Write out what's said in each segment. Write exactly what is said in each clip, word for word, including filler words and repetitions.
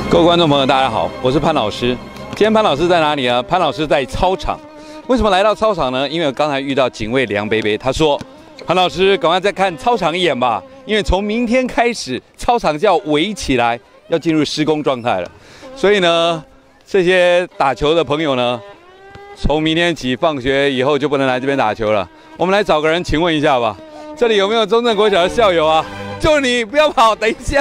各位观众朋友，大家好，我是潘老师。今天潘老师在哪里呢？潘老师在操场。为什么来到操场呢？因为我刚才遇到警卫梁贝贝，他说：“潘老师，赶快再看操场一眼吧，因为从明天开始，操场就要围起来，要进入施工状态了。所以呢，这些打球的朋友呢，从明天起放学以后就不能来这边打球了。我们来找个人，请问一下吧，这里有没有中正国小的校友啊？就你，不要跑，等一下。”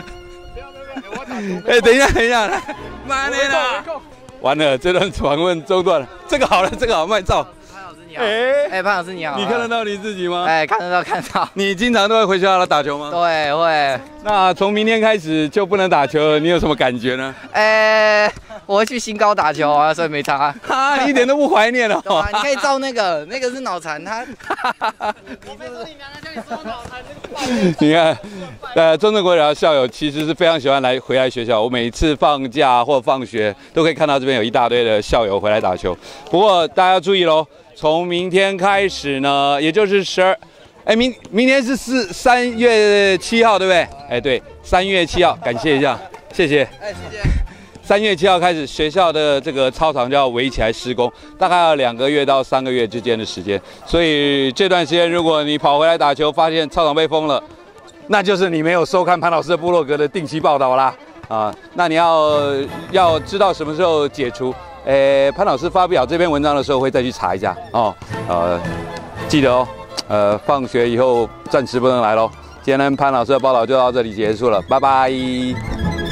哎，等一下，等一下，来，慢点啦！完了，这段访问中断了。这个好了，这个好，卖照。 潘老师你好，哎，哎，潘老师你好。 你看得到你自己吗？ 哎，看得到，看得到。 你经常都会回学校来打球吗？ 对，会。 那从明天开始就不能打球了，你有什么感觉呢？ 哎，我会去新高打球啊，所以没差。 哈，一点都不怀念了。 对啊，你可以照那个，那个是脑残，他。 我没说你娘的，叫你说脑残。 你看，呃，中正国小的校友其实是非常喜欢来回来学校。我每次放假或放学都可以看到这边有一大堆的校友回来打球。不过大家要注意喽，从明天开始呢，也就是十二，哎，明明天是四三月七号，对不对？哎，对，三月七号，感谢一下，谢谢。 哎，谢谢。 三月七号开始，学校的这个操场就要围起来施工，大概要两个月到三个月之间的时间。所以这段时间，如果你跑回来打球，发现操场被封了，那就是你没有收看潘老师的部落格的定期报道啦。啊，那你要要知道什么时候解除，诶，潘老师发表这篇文章的时候会再去查一下哦。呃，记得哦，呃，放学以后暂时不能来咯。今天潘老师的报道就到这里结束了，拜拜。